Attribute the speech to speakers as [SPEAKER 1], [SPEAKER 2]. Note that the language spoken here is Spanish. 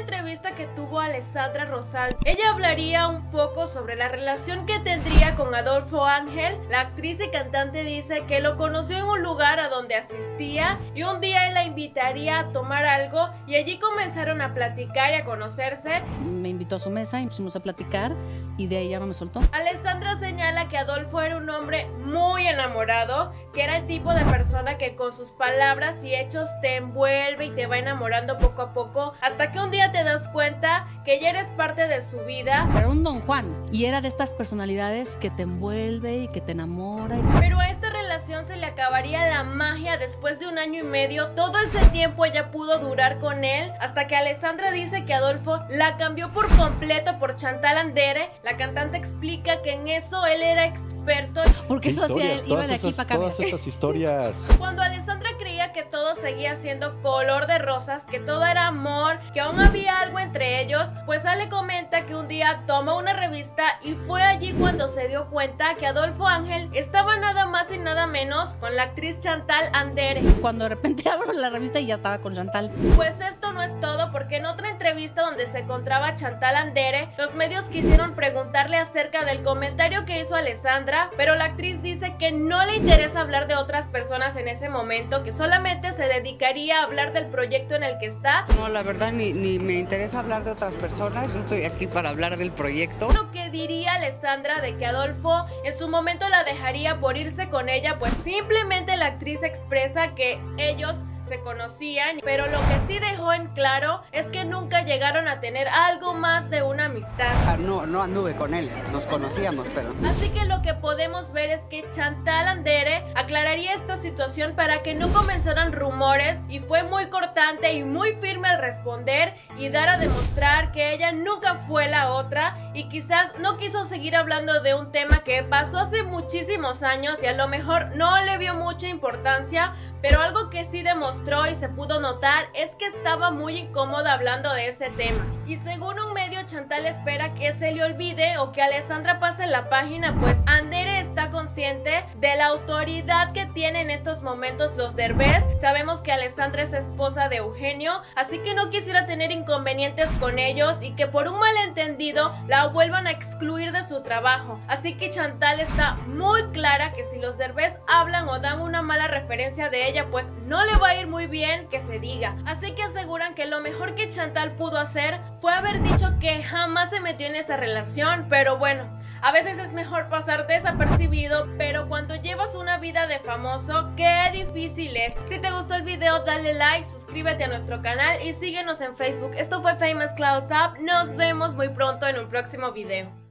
[SPEAKER 1] entrevista que tuvo Alessandra Rosal, ella hablaría un poco sobre la relación que tendría con Adolfo Ángel. La actriz y cantante dice que lo conoció en un lugar a donde asistía y un día él la invitaría a tomar algo y allí comenzaron a platicar y a conocerse.
[SPEAKER 2] Me invitó a su mesa y empezamos a platicar y de ahí ya no me soltó.
[SPEAKER 1] Alessandra señala que Adolfo era un hombre muy enamorado, que era el tipo de persona que con sus palabras y hechos te envuelve y te va enamorando poco a poco, hasta que un día te das cuenta que ya eres parte de su vida.
[SPEAKER 2] Era un Don Juan y era de estas personalidades que te envuelve y que te enamora.
[SPEAKER 1] Pero a esta relación se le acabaría la magia después de 1 año y medio. Todo ese tiempo ella pudo durar con él, hasta que Alessandra dice que Adolfo la cambió por completo por Chantal Andere. La cantante explica que en eso él era experto.
[SPEAKER 2] Porque eso hacía él, iba de aquí para acá.
[SPEAKER 3] Todas estas historias.
[SPEAKER 1] Cuando Alessandra creía que todo seguía siendo color de rosas, que todo era amor, que aún había algo entre ellos, pues Ale comenta que un día tomó una revista y fue allí cuando se dio cuenta que Adolfo Ángel estaba nada más y nada menos con la actriz Chantal Andere.
[SPEAKER 2] Cuando de repente abro la revista y ya estaba con Chantal.
[SPEAKER 1] Pues esto no es todo, porque en otra entrevista donde se encontraba Chantal Andere, los medios quisieron preguntarle acerca del comentario que hizo Alessandra, pero la actriz dice que no le interesa hablar de otras personas en ese momento, que solamente se dedicaría a hablar del proyecto en el que está.
[SPEAKER 4] No, la verdad ni me interesa hablar de otras personas, yo estoy aquí para hablar del proyecto.
[SPEAKER 1] Lo que diría Alessandra de que Adolfo en su momento la dejaría por irse con ella, pues simplemente la actriz expresa que ellos se conocían, pero lo que sí dejó en claro es que nunca llegaron a tener algo más de una amistad.
[SPEAKER 4] No anduve con él, nos conocíamos, pero...
[SPEAKER 1] Así que lo que podemos ver es que Chantal Andere aclararía esta situación para que no comenzaran rumores, y fue muy cortante y muy firme al responder y dar a demostrar que ella nunca fue la otra, y quizás no quiso seguir hablando de un tema que pasó hace muchísimos años y a lo mejor no le vio mucha importancia. Pero algo que sí demostró y se pudo notar es que estaba muy incómoda hablando de ese tema. Y según un medio, Chantal espera que se le olvide o que Alessandra pase la página, pues Andere está consciente de la autoridad que tienen en estos momentos los Derbez. Sabemos que Alessandra es esposa de Eugenio, así que no quisiera tener inconvenientes con ellos y que por un malentendido la vuelvan a excluir de su trabajo. Así que Chantal está muy clara que si los Derbez hablan o dan una mala referencia de ella, pues no le va a ir muy bien que se diga. Así que aseguran que lo mejor que Chantal pudo hacer fue haber dicho que jamás se metió en esa relación. Pero bueno, a veces es mejor pasar desapercibido, pero cuando llevas una vida de famoso, qué difícil es. Si te gustó el video, dale like, suscríbete a nuestro canal y síguenos en Facebook. Esto fue Famous Close Up. Nos vemos muy pronto en un próximo video.